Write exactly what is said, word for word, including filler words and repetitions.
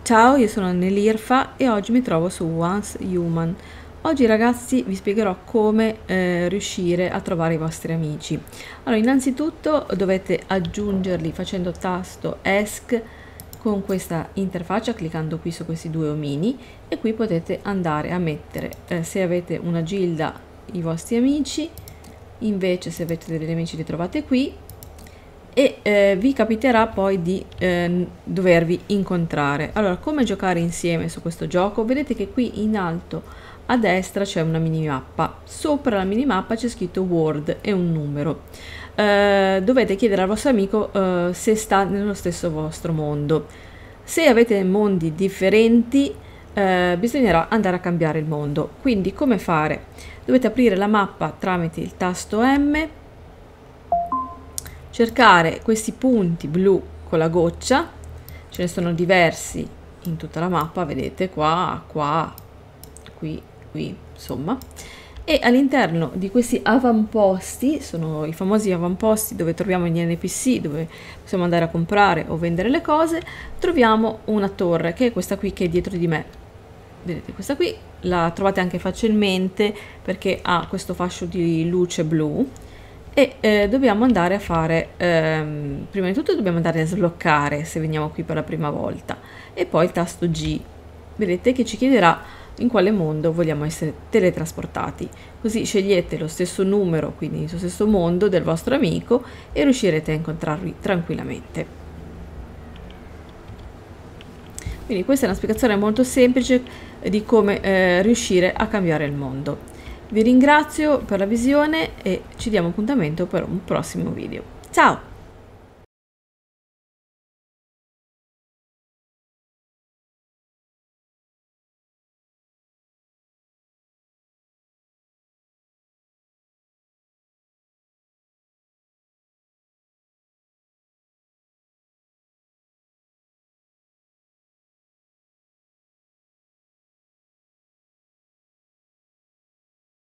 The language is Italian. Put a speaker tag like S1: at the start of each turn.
S1: Ciao, io sono Nelirfa e oggi mi trovo su Once Human. Oggi ragazzi vi spiegherò come eh, riuscire a trovare i vostri amici. Allora, innanzitutto dovete aggiungerli facendo tasto esc con questa interfaccia, cliccando qui su questi due omini, e qui potete andare a mettere, eh, se avete una gilda, i vostri amici, invece se avete degli amici li trovate qui, e eh, vi capiterà poi di eh, dovervi incontrare. Allora, come giocare insieme su questo gioco? Vedete che qui in alto a destra c'è una minimappa, sopra la minimappa c'è scritto World e un numero. Eh, dovete chiedere al vostro amico eh, se sta nello stesso vostro mondo. Se avete mondi differenti eh, bisognerà andare a cambiare il mondo. Quindi come fare? Dovete aprire la mappa tramite il tasto M, cercare questi punti blu con la goccia, ce ne sono diversi in tutta la mappa, vedete qua, qua, qui, qui, insomma, e all'interno di questi avamposti, sono i famosi avamposti dove troviamo gli N P C, dove possiamo andare a comprare o vendere le cose, troviamo una torre, che è questa qui che è dietro di me. Vedete, questa qui la trovate anche facilmente perché ha questo fascio di luce blu. E eh, dobbiamo andare a fare, ehm, prima di tutto dobbiamo andare a sbloccare se veniamo qui per la prima volta, e poi il tasto G, vedete che ci chiederà in quale mondo vogliamo essere teletrasportati, così scegliete lo stesso numero, quindi il stesso mondo del vostro amico, e riuscirete a incontrarvi tranquillamente. Quindi questa è una spiegazione molto semplice di come eh, riuscire a cambiare il mondo. Vi ringrazio per la visione e ci diamo appuntamento per un prossimo video. Ciao!